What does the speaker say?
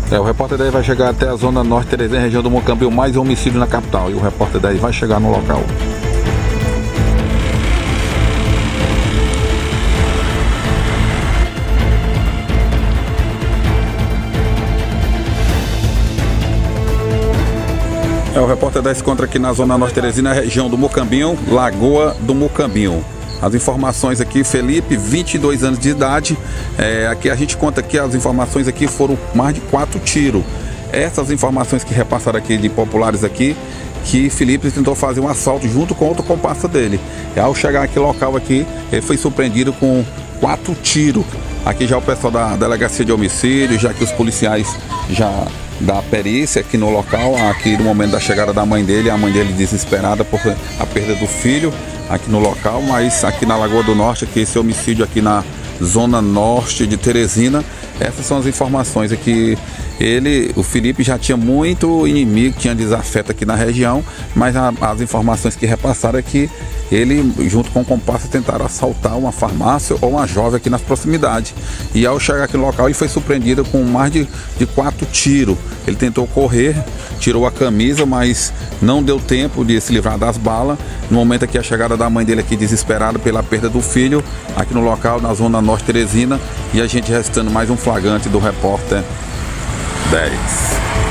O repórter 10 vai chegar até a zona norte Teresina, região do Mocambinho, mais homicídio na capital. E o repórter 10 vai chegar no local. O repórter 10 se encontra aqui na zona norte Teresina, região do Mocambinho, Lagoa do Mocambinho. As informações aqui, Felipe, 22 anos de idade. Aqui a gente conta que as informações aqui foram mais de 4 tiros. Essas informações que repassaram aqui de populares aqui, que Felipe tentou fazer um assalto junto com outro comparsa dele. Ao chegar aqui local aqui, ele foi surpreendido com 4 tiros. Aqui já o pessoal da delegacia de homicídio, já que os policiais já da perícia aqui no local, aqui no momento da chegada da mãe dele, a mãe dele desesperada por a perda do filho aqui no local, mas aqui na Lagoa do Norte, aqui esse homicídio aqui na zona norte de Teresina. Essas são as informações aqui. O Felipe já tinha muito inimigo, tinha desafeto aqui na região, mas as informações que repassaram é que ele, junto com o comparsa, tentaram assaltar uma farmácia ou uma jovem aqui nas proximidades. E ao chegar aqui no local, ele foi surpreendido com mais de 4 tiros. Ele tentou correr, tirou a camisa, mas não deu tempo de se livrar das balas. No momento aqui, a chegada da mãe dele aqui, desesperada pela perda do filho, aqui no local, na zona norte Teresina, e a gente restando mais um flagrante do repórter 10.